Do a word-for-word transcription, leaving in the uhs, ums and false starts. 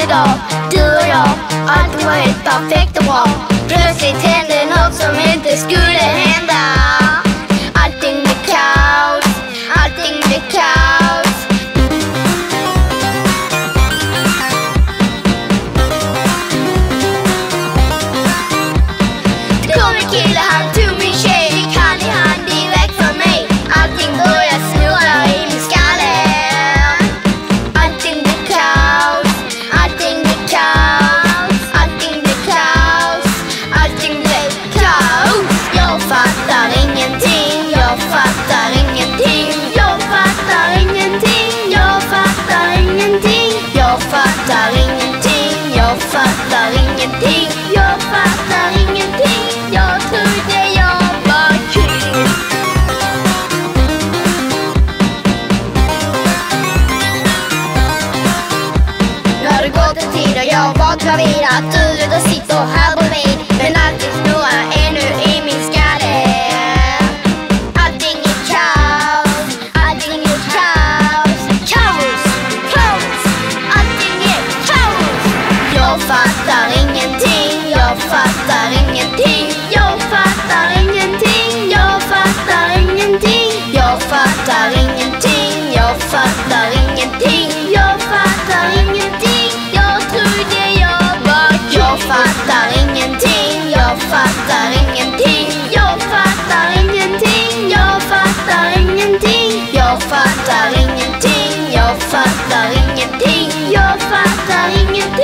idag. Du och jag, allt var helt perfekt och bra. Plötsligt hände något som inte skulle hända. Allting blev kaos, allting blev kaos. Det kom en kille, han tog min tjej, gick hand i hand direkt från mig. Allting började snurra i min skalle. Allting blev kaos, allting blev kaos. Allting blev kaos, allting blev kaos. Jag fattar ingenting, jag fattar ingenting. Jag fattar ingenting, jag fattar ingenting. Jag fattar ingenting, jag fattar ingenting. Jag fattar ingenting, jag trodde jag var king. Nu har det gått en tid och jag var gravid. Att du då sitter här bredvid. Men allting snurrar ännu i min skalle. Allting är kaos, allting är kaos. Kaos, kaos, allting är kaos. Jag fattar ingenting, jag fattar ingenting. Jag fattar ingenting, jag fattar ingenting. Jag fattar ingenting, jag fattar ingenting. Jag fattar ingenting, jag trodde jag var king. Jag fattar ingenting, jag fattar ingenting. Jag fattar ingenting, jag fattar ingenting. Jag fattar ingenting, jag fattar ingenting. Jag fattar ingenting.